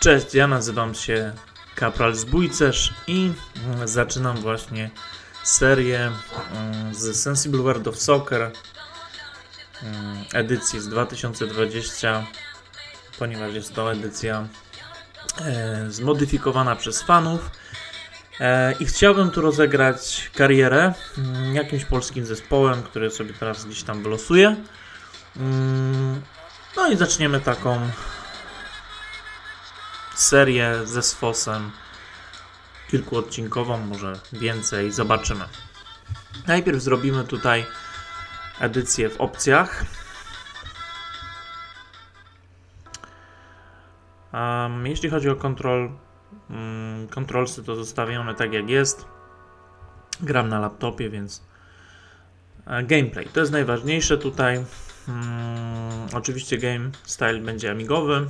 Cześć, ja nazywam się Kapral Zbójcerz i zaczynam właśnie serię z Sensible World of Soccer edycji z 2020, ponieważ jest to edycja zmodyfikowana przez fanów i chciałbym tu rozegrać karierę jakimś polskim zespołem, który sobie teraz gdzieś tam wylosuje. No i zaczniemy taką serię ze SFOS-em, kilkuodcinkową, może więcej, zobaczymy. Najpierw zrobimy tutaj edycję w opcjach. Jeśli chodzi o kontrolsy, to zostawione tak jak jest. Gram na laptopie, więc gameplay to jest najważniejsze tutaj. Oczywiście game style będzie amigowy.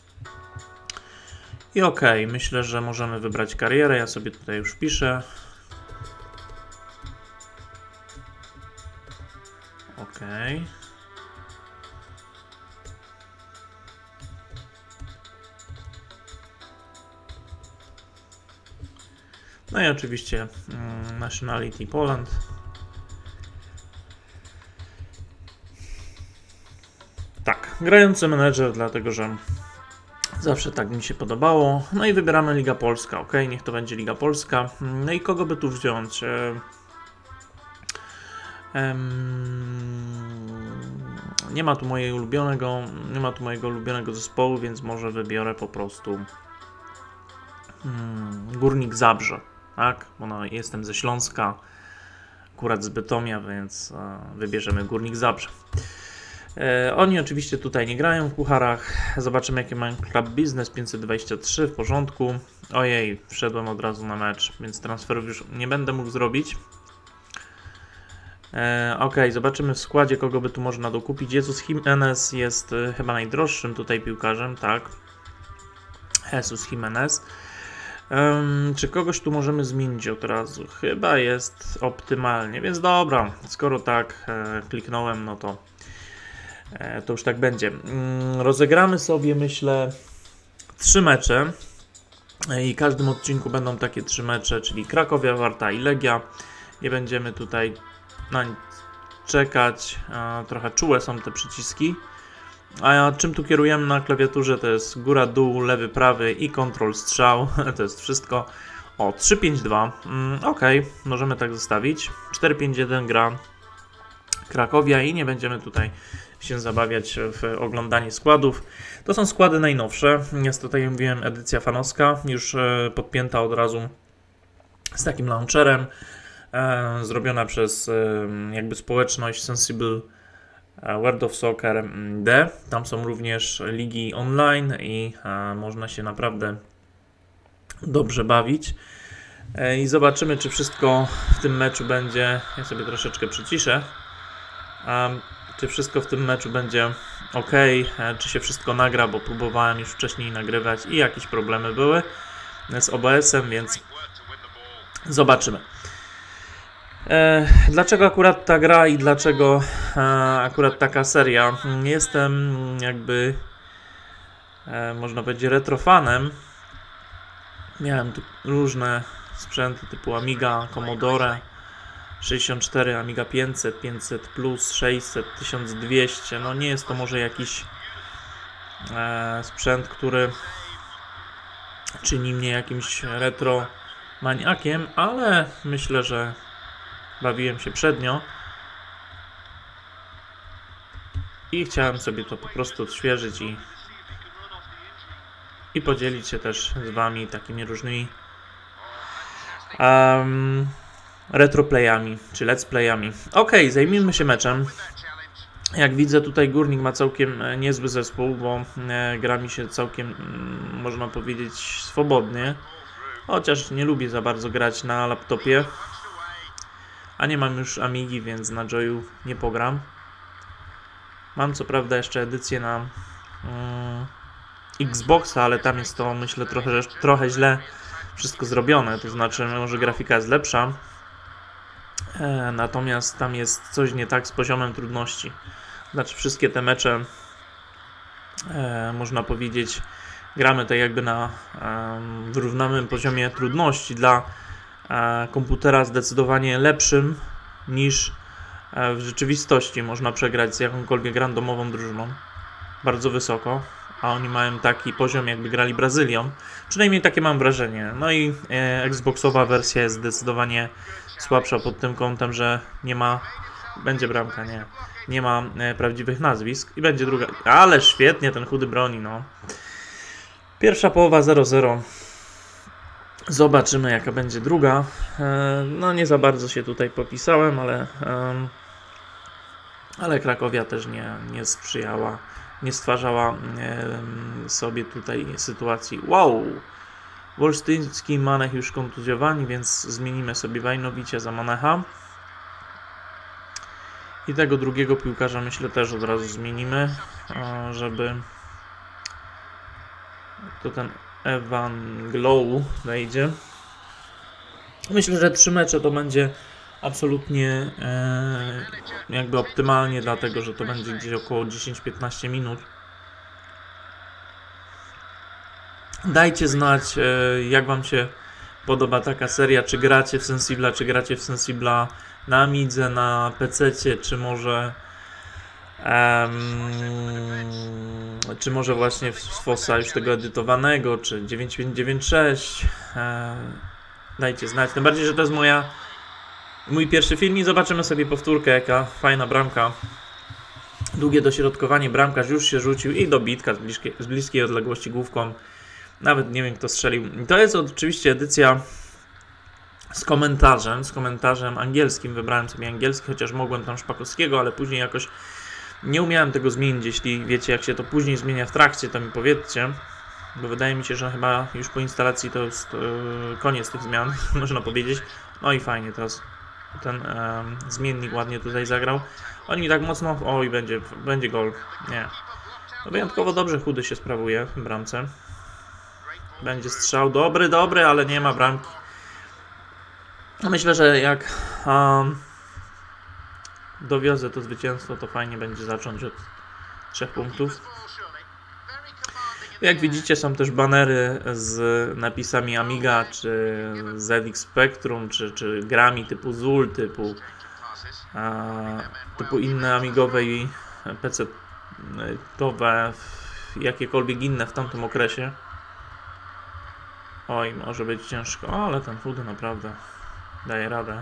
I ok, myślę, że możemy wybrać karierę. Ja sobie tutaj już piszę. Ok. No i oczywiście nationality Poland. Tak, grający menedżer, dlatego że zawsze tak mi się podobało. No i wybieramy Liga Polska. Ok, niech to będzie Liga Polska. No i kogo by tu wziąć? Nie ma tu mojego ulubionego zespołu, więc może wybiorę po prostu Górnik Zabrze. Tak, bo no, jestem ze Śląska, akurat z Bytomia, więc wybierzemy Górnik Zabrze. Oni oczywiście tutaj nie grają w pucharach. Zobaczymy, jakie mają Club Business. 523, w porządku. Ojej, wszedłem od razu na mecz, więc transferów już nie będę mógł zrobić. Ok, zobaczymy w składzie, kogo by tu można dokupić. Jesus Jimenez jest chyba najdroższym tutaj piłkarzem, tak. Jesus Jimenez. Czy kogoś tu możemy zmienić od razu? Chyba jest optymalnie, więc dobra, skoro tak kliknąłem, no to już tak będzie. Rozegramy sobie, myślę, 3 mecze i w każdym odcinku będą takie 3 mecze, czyli Krakowia, Warta i Legia. Nie będziemy tutaj na nic czekać, trochę czułe są te przyciski. A czym tu kierujemy na klawiaturze? To jest góra, dół, lewy, prawy i kontrol strzał. To jest wszystko. O, 3-5-2. Ok, możemy tak zostawić. 4-5-1 gra Krakowia i nie będziemy tutaj się zabawiać w oglądanie składów. To są składy najnowsze. Jest tutaj, jak mówiłem, edycja fanowska, już podpięta od razu z takim launcherem. Zrobiona przez jakby społeczność Sensible World of Soccer D. Tam są również ligi online i można się naprawdę dobrze bawić. I zobaczymy, czy wszystko w tym meczu będzie. Ja sobie troszeczkę przyciszę. Czy wszystko w tym meczu będzie ok, czy się wszystko nagra, bo próbowałem już wcześniej nagrywać i jakieś problemy były z OBS-em, więc zobaczymy. Dlaczego akurat ta gra i dlaczego akurat taka seria? Jestem jakby, można powiedzieć, retrofanem. Miałem tu różne sprzęty typu Amiga, Commodore 64, Amiga 500, 500 plus, 600, 1200. No nie jest to może jakiś sprzęt, który czyni mnie jakimś retro maniakiem, ale myślę, że bawiłem się przednio i chciałem sobie to po prostu odświeżyć i podzielić się też z wami takimi różnymi retroplayami czy let's playami. Ok, zajmijmy się meczem. Jak widzę, tutaj Górnik ma całkiem niezły zespół, bo gra mi się całkiem, można powiedzieć, swobodnie. Chociaż nie lubię za bardzo grać na laptopie. A nie mam już Amigi, więc na Joyu nie pogram. Mam co prawda jeszcze edycję na Xboxa, ale tam jest to, myślę, trochę źle wszystko zrobione. To znaczy, może grafika jest lepsza. Natomiast tam jest coś nie tak z poziomem trudności. Znaczy wszystkie te mecze, można powiedzieć, gramy tak jakby na wyrównanym poziomie trudności dla komputera zdecydowanie lepszym niż w rzeczywistości. Można przegrać z jakąkolwiek randomową drużyną bardzo wysoko, a oni mają taki poziom, jakby grali Brazylią. Przynajmniej takie mam wrażenie. No i Xboxowa wersja jest zdecydowanie słabsza pod tym kątem, że nie ma... Będzie bramka, nie. Nie ma prawdziwych nazwisk i będzie druga. Ale świetnie ten chudy broni, no. Pierwsza połowa 0-0. Zobaczymy, jaka będzie druga. No nie za bardzo się tutaj popisałem, ale Krakowia też nie sprzyjała, nie stwarzała sobie tutaj sytuacji. Wow! Wolsztyński i Manech już kontuzjowani, więc zmienimy sobie Wajnowicie za Manecha. I tego drugiego piłkarza myślę też od razu zmienimy, żeby to ten Evan Glow wejdzie. Myślę, że 3 mecze to będzie absolutnie jakby optymalnie, dlatego że to będzie gdzieś około 10-15 minut. Dajcie znać, jak Wam się podoba taka seria, czy gracie w Sensibla, czy gracie w Sensibla na Amidze, na PC-cie, czy może właśnie w FOSa już tego edytowanego, czy 9596. Dajcie znać, tym bardziej, że to jest mój pierwszy film i zobaczymy sobie powtórkę, jaka fajna bramka. Długie dośrodkowanie, bramkarz już się rzucił i dobitka z bliskiej odległości główką. Nawet nie wiem, kto strzelił. To jest oczywiście edycja z komentarzem angielskim. Wybrałem sobie angielski, chociaż mogłem tam Szpakowskiego, ale później jakoś nie umiałem tego zmienić. Jeśli wiecie, jak się to później zmienia w trakcie, to mi powiedzcie. Bo wydaje mi się, że chyba już po instalacji to jest koniec tych zmian, można powiedzieć. No i fajnie, teraz ten zmiennik ładnie tutaj zagrał. Oni mi tak mocno... Oj, będzie gol. Nie. No wyjątkowo dobrze chudy się sprawuje w bramce. Będzie strzał. Dobry, ale nie ma bramki. Myślę, że jak dowiozę to zwycięstwo, to fajnie będzie zacząć od 3 punktów. Jak widzicie, są też banery z napisami Amiga, czy ZX Spectrum, czy grami typu Zul, typu inne amigowe i PC-towe, jakiekolwiek inne w tamtym okresie. Oj, może być ciężko, ale ten chudy naprawdę daje radę.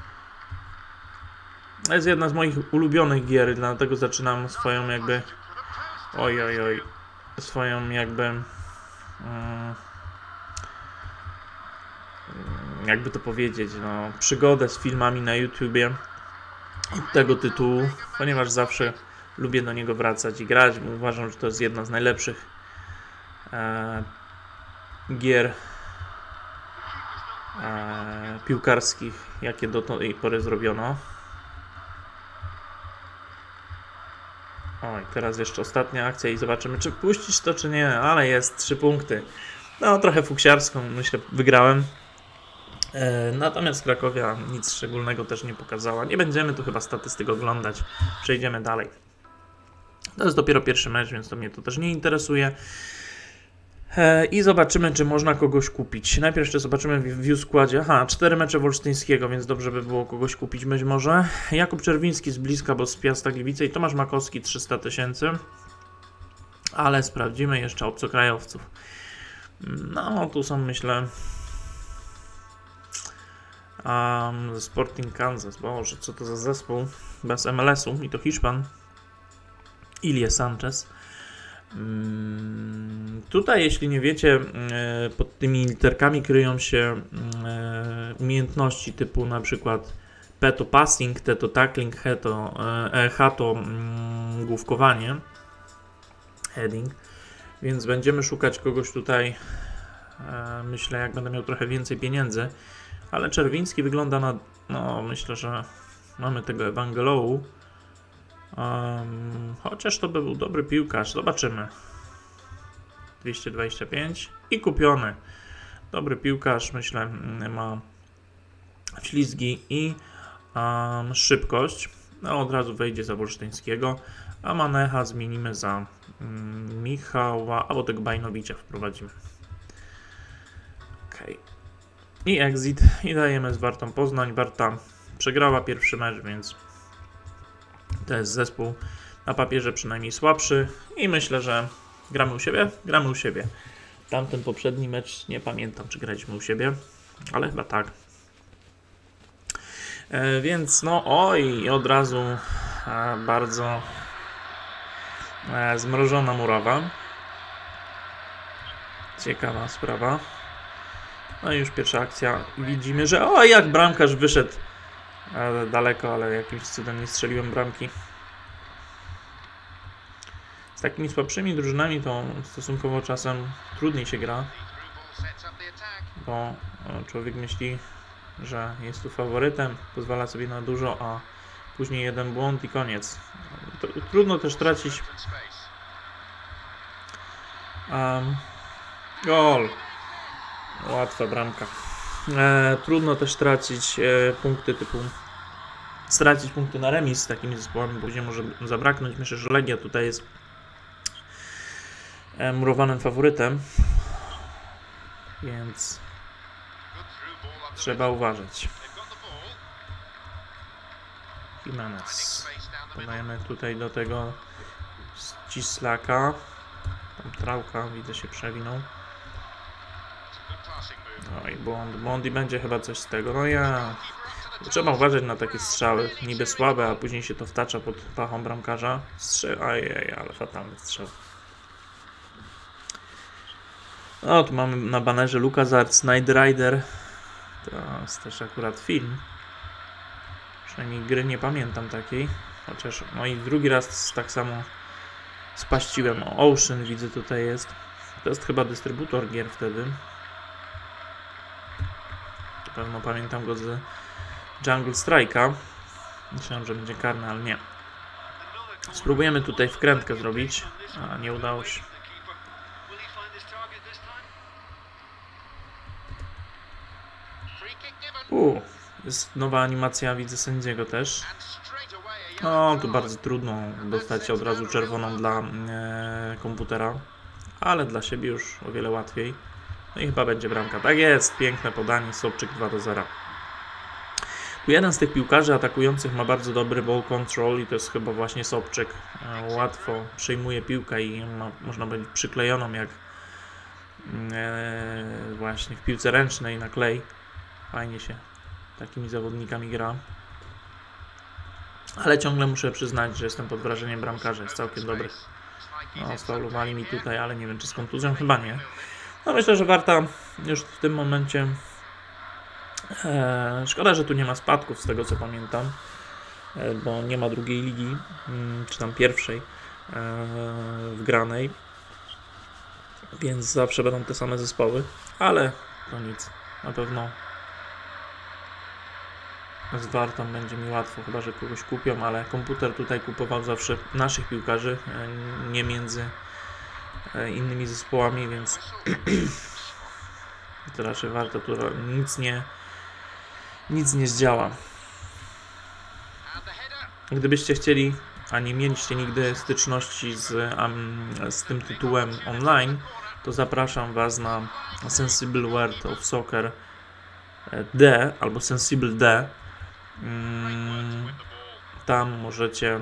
To jest jedna z moich ulubionych gier, dlatego zaczynam swoją jakby... swoją jakby... jakby to powiedzieć, no, przygodę z filmami na YouTubie od tego tytułu, ponieważ zawsze lubię do niego wracać i grać, bo uważam, że to jest jedna z najlepszych gier piłkarskich, jakie do tej pory zrobiono. Oj, teraz jeszcze ostatnia akcja i zobaczymy, czy puścić to, czy nie, ale jest 3 punkty. No, trochę fuksiarską, myślę, wygrałem. Natomiast Krakowia nic szczególnego też nie pokazała. Nie będziemy tu chyba statystyk oglądać. Przejdziemy dalej. To jest dopiero pierwszy mecz, więc to mnie to też nie interesuje. I zobaczymy, czy można kogoś kupić. Najpierw jeszcze zobaczymy w view składzie. 4 mecze Wolsztyńskiego, więc dobrze by było kogoś kupić być może. Jakub Czerwiński z bliska, bo z Piasta Gliwice, i Tomasz Makowski 300 000. Ale sprawdzimy jeszcze obcokrajowców. No, tu są, myślę, Sporting Kansas. Boże, co to za zespół bez MLS-u, i to Hiszpan. Ilie Sanchez. Tutaj, jeśli nie wiecie, pod tymi literkami kryją się umiejętności typu na przykład P to passing, T to tackling, H to główkowanie, heading, więc będziemy szukać kogoś tutaj, myślę, jak będę miał trochę więcej pieniędzy, ale Czerwiński wygląda na, no myślę, że mamy tego Evangelowu. Chociaż to by był dobry piłkarz, zobaczymy. 225 i kupiony. Dobry piłkarz, myślę, ma ślizgi i szybkość. No, od razu wejdzie za Wolsztyńskiego, a Manecha zmienimy za Michała, albo tego Bajnowicza wprowadzimy. Ok. I exit. I dajemy z Wartą Poznań. Warta przegrała pierwszy mecz, więc to jest zespół na papierze przynajmniej słabszy. I myślę, że gramy u siebie? Gramy u siebie. Tamten poprzedni mecz nie pamiętam, czy graliśmy u siebie, ale chyba tak. Więc no, oj, od razu bardzo zmrożona murawa. Ciekawa sprawa. No i już pierwsza akcja. Widzimy, że o, jak bramkarz wyszedł daleko, ale jakimś cudem nie strzeliłem bramki. Z takimi słabszymi drużynami to stosunkowo czasem trudniej się gra, bo człowiek myśli, że jest tu faworytem, pozwala sobie na dużo, a później jeden błąd i koniec. Trudno też tracić gol. Łatwa bramka. Trudno też tracić punkty stracić punkty na remis z takimi zespołami, później może zabraknąć. Myślę, że Legia tutaj jest murowanym faworytem, więc trzeba uważać. Jimenez. Podajemy tutaj do tego Ścislaka. Tam Trałka, widzę, się przewinął. No i błąd i będzie chyba coś z tego. No ja... Trzeba uważać na takie strzały. Niby słabe, a później się to wtacza pod pachą bramkarza. Ajej, ale fatalny strzał. No, tu mamy na banerze LucasArts Knight Rider. To jest też akurat film. Przynajmniej gry nie pamiętam takiej. Chociaż, no i drugi raz tak samo spaściłem. Ocean widzę tutaj jest. To jest chyba dystrybutor gier wtedy. Na pewno pamiętam go z Jungle Strike'a. Myślałem, że będzie karny, ale nie. Spróbujemy tutaj wkrętkę zrobić, a nie udało się. Jest nowa animacja, widzę, sędziego też. No, tu bardzo trudno dostać od razu czerwoną dla komputera, ale dla siebie już o wiele łatwiej. No i chyba będzie bramka. Tak jest, piękne podanie, Sobczyk 2-0. Tu jeden z tych piłkarzy atakujących ma bardzo dobry ball control i to jest chyba właśnie Sobczyk. Łatwo przejmuje piłkę i można być przyklejoną jak właśnie w piłce ręcznej na klej. Fajnie się takimi zawodnikami gra. Ale ciągle muszę przyznać, że jestem pod wrażeniem bramkarza. Jest całkiem dobry. No, sfaulowali mi tutaj, ale nie wiem, czy z kontuzją? Chyba nie. No myślę, że Warta już w tym momencie... szkoda, że tu nie ma spadków, z tego co pamiętam. Bo nie ma drugiej ligi, czy tam pierwszej wgranej. Więc zawsze będą te same zespoły. Ale to nic. Na pewno z Wartą będzie mi łatwo, chyba że kogoś kupią, ale komputer tutaj kupował zawsze naszych piłkarzy, nie między innymi zespołami, więc to raczej Warta tu nic nie zdziała. Gdybyście chcieli, a nie mieliście nigdy styczności z tym tytułem online, to zapraszam Was na Sensible World of Soccer D albo Sensible D. Tam możecie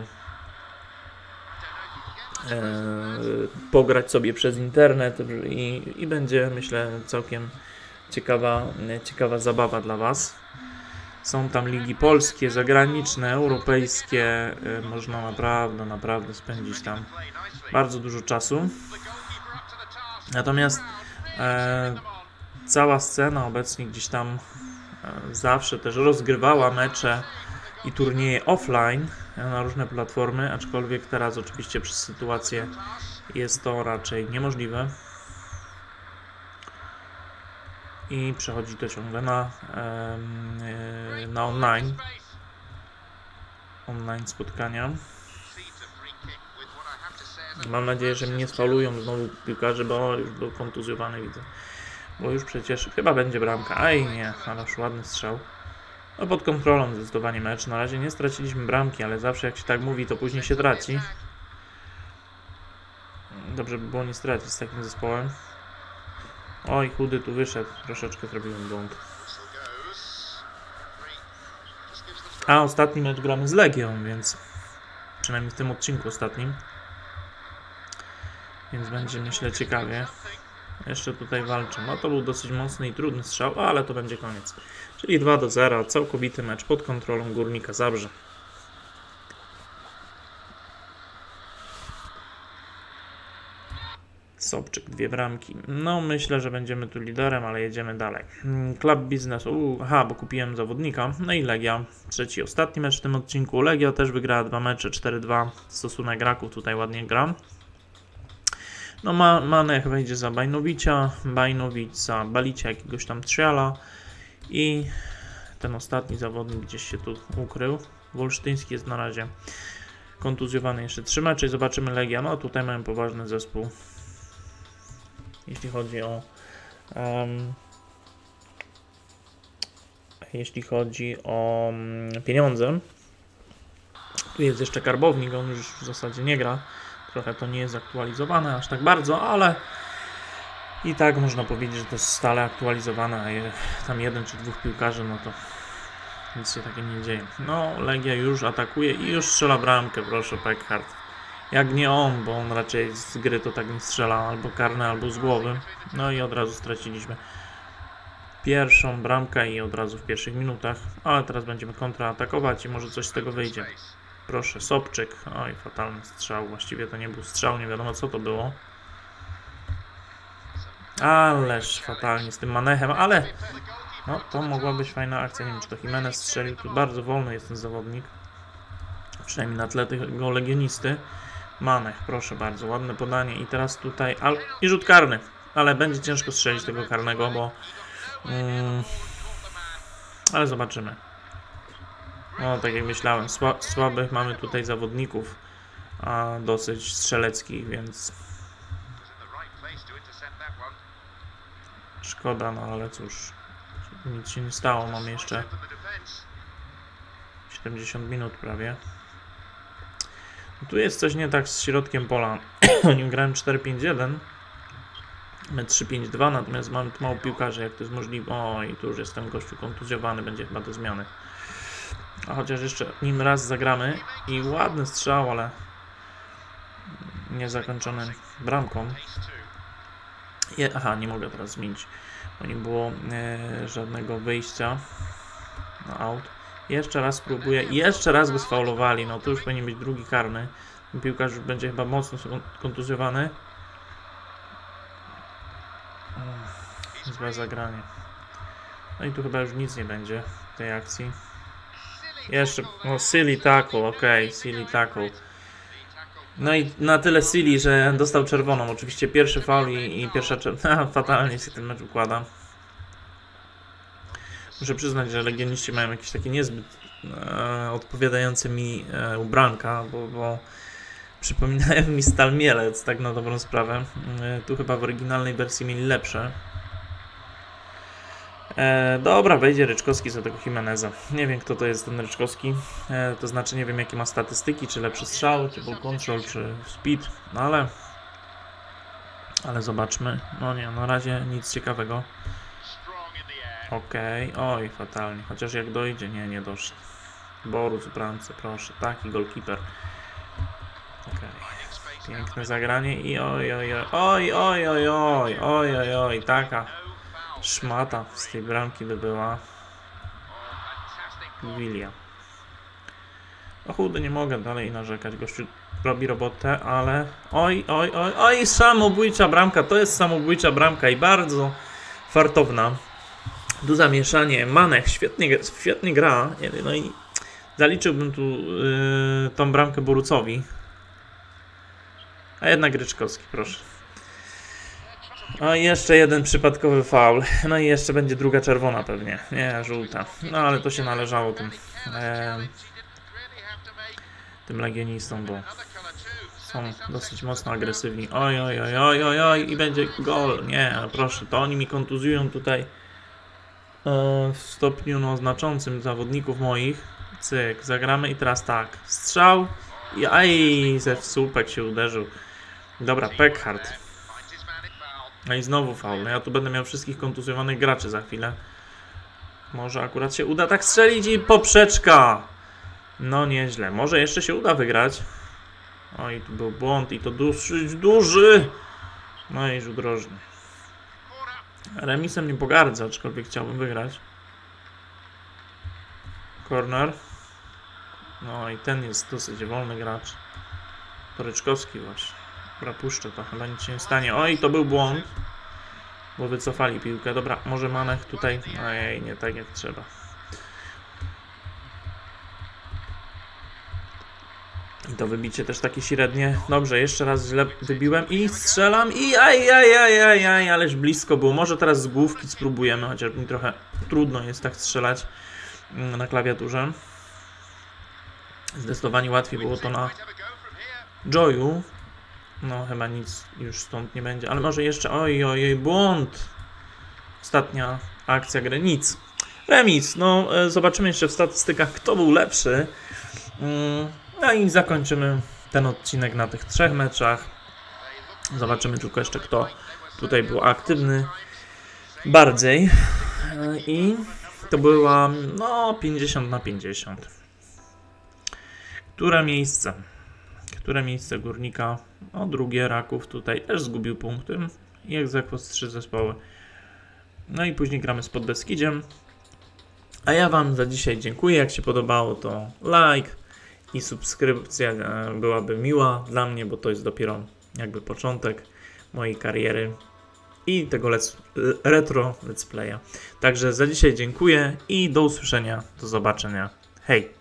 pograć sobie przez internet i będzie, myślę, całkiem ciekawa zabawa dla Was. Są tam ligi polskie, zagraniczne, europejskie. Można naprawdę spędzić tam bardzo dużo czasu. Natomiast cała scena obecnie gdzieś tam zawsze też rozgrywała mecze i turnieje offline na różne platformy, aczkolwiek teraz oczywiście przez sytuację jest to raczej niemożliwe. I przechodzi to ciągle na online spotkania. Mam nadzieję, że mnie sfaulują znowu piłkarze, bo już był kontuzjowany, widzę. Bo już przecież chyba będzie bramka. Aj nie, ale już ładny strzał. No pod kontrolą zdecydowanie mecz. Na razie nie straciliśmy bramki, ale zawsze jak się tak mówi, to później się traci. Dobrze by było nie stracić z takim zespołem. Oj, chudy tu wyszedł. Troszeczkę zrobiłem błąd. A ostatni mecz gramy z Legią, więc przynajmniej w tym odcinku ostatnim. Więc będzie, myślę, ciekawie. Jeszcze tutaj walczę. No to był dosyć mocny i trudny strzał, ale to będzie koniec. Czyli 2-0, całkowity mecz pod kontrolą Górnika Zabrze. Sobczyk, 2 bramki. No myślę, że będziemy tu liderem, ale jedziemy dalej. Club Business, aha, bo kupiłem zawodnika. No i Legia, trzeci, ostatni mecz w tym odcinku. Legia też wygrała 2 mecze, 4-2. Stosunek raków tutaj ładnie gra. No Manech wejdzie za Bajnowicza, Bajnowicz za Balicia, jakiegoś tam Triala i ten ostatni zawodnik gdzieś się tu ukrył. Wolsztyński jest na razie kontuzjowany, jeszcze 3 mecze i zobaczymy Legia. No tutaj mamy poważny zespół, jeśli chodzi o pieniądze. Tu jest jeszcze Karbownik, on już w zasadzie nie gra. Trochę to nie jest aktualizowane aż tak bardzo, ale i tak można powiedzieć, że to jest stale aktualizowane, a tam 1 czy 2 piłkarzy, no to nic się takiego nie dzieje. No, Legia już atakuje i już strzela bramkę, proszę, Peckhardt. Jak nie on, bo on raczej z gry to tak nie strzela, albo karne, albo z głowy. No i od razu straciliśmy pierwszą bramkę i od razu w pierwszych minutach, ale teraz będziemy kontratakować i może coś z tego wyjdzie. Proszę, Sobczyk. Oj, fatalny strzał. Właściwie to nie był strzał, nie wiadomo co to było. Ależ fatalnie z tym Manechem, ale no to mogła być fajna akcja. Nie wiem, czy to Jimenez strzelił. Tu bardzo wolny jest ten zawodnik. Przynajmniej na tle tego legionisty. Manech, proszę bardzo, ładne podanie. I teraz tutaj... I rzut karny. Ale będzie ciężko strzelić tego karnego, bo... ale zobaczymy. No, tak jak myślałem, słabych mamy tutaj zawodników, a dosyć strzeleckich, więc szkoda, no ale cóż, nic się nie stało, mamy jeszcze 70 minut prawie. Tu jest coś nie tak z środkiem pola, nim grałem 4-5-1, my 3-5-2, natomiast mamy tu mało piłkarzy, jak to jest możliwe. O, i tu już jestem gościu kontuzjowany, będzie chyba do zmiany. A chociaż jeszcze nim raz zagramy i ładny strzał, ale nie zakończony bramką. Aha, nie mogę teraz zmienić, bo nie było żadnego wyjścia na out. Jeszcze raz spróbuję i jeszcze raz go sfaulowali. No to już powinien być drugi karny. Ten piłkarz już będzie chyba mocno kontuzjowany. Złe zagranie. No i tu chyba już nic nie będzie w tej akcji. Jeszcze, no silly tackle, okej, silly tackle. No i na tyle silly, że dostał czerwoną. Oczywiście pierwszy faul i pierwsza czerwona. Fatalnie się ten mecz układa. Muszę przyznać, że legioniści mają jakieś takie niezbyt odpowiadające mi ubranka, bo przypominają mi Stal Mielec, tak na dobrą sprawę. Tu chyba w oryginalnej wersji mieli lepsze. Dobra, wejdzie Ryczkowski za tego Jimeneza. Nie wiem, kto to jest ten Ryczkowski. To znaczy nie wiem, jakie ma statystyki, czy lepszy strzał, czy ball control, czy speed. No ale zobaczmy. No nie, na razie nic ciekawego. Okej, oj, fatalnie. Chociaż jak dojdzie, nie doszedł. Borus w bramce, proszę. Taki goalkeeper. Okej. Piękne zagranie i oj, taka szmata z tej bramki by była. William. O chudy, nie mogę dalej narzekać. Gościu robi robotę, ale oj, samobójcza bramka. To jest samobójcza bramka i bardzo fartowna. Tu zamieszanie. Manech świetnie gra. No i zaliczyłbym tu tą bramkę Borucowi. A jednak Ryczkowski, proszę. O, jeszcze jeden przypadkowy faul. No i jeszcze będzie druga czerwona pewnie. Nie, żółta. No ale to się należało tym legionistom, bo są dosyć mocno agresywni. Oj, i będzie gol. Nie, no proszę, to oni mi kontuzjują tutaj w stopniu no, znaczącym zawodników moich. Cyk, zagramy i teraz tak. Strzał. Aj, ze w słupek się uderzył. Dobra, Peckhardt. No i znowu faul. Ja tu będę miał wszystkich kontuzjowanych graczy za chwilę. Może akurat się uda tak strzelić i poprzeczka. No nieźle. Może jeszcze się uda wygrać. Oj, tu był błąd i to dosyć duży. No i rzut drożny. Remisem nie pogardzę, aczkolwiek chciałbym wygrać. Corner. No i ten jest dosyć wolny gracz. Toryczkowski właśnie. Dobra, puszczę to, chyba nic się nie stanie. Oj, to był błąd. Bo wycofali piłkę. Dobra, może Manech tutaj... Ojej, nie tak jak trzeba. I to wybicie też takie średnie. Dobrze, jeszcze raz źle wybiłem i strzelam i aj, ależ blisko było. Może teraz z główki spróbujemy, chociaż mi trochę trudno jest tak strzelać na klawiaturze. Zdecydowanie łatwiej było to na Joyu. No chyba nic już stąd nie będzie, ale może jeszcze, ojej, błąd. Ostatnia akcja gry, nic. Remis, no zobaczymy jeszcze w statystykach, kto był lepszy. No i zakończymy ten odcinek na tych 3 meczach. Zobaczymy tylko jeszcze, kto tutaj był aktywny bardziej. I to była, no 50 na 50. Które miejsce Górnika? O, drugie, Raków tutaj też zgubił punkty. I egzekwo z 3 zespoły. No i później gramy z Podbeskidziem. A ja wam za dzisiaj dziękuję. Jak się podobało, to like i subskrypcja byłaby miła dla mnie, bo to jest dopiero jakby początek mojej kariery i tego retro let's playa. Także za dzisiaj dziękuję i do usłyszenia, do zobaczenia. Hej!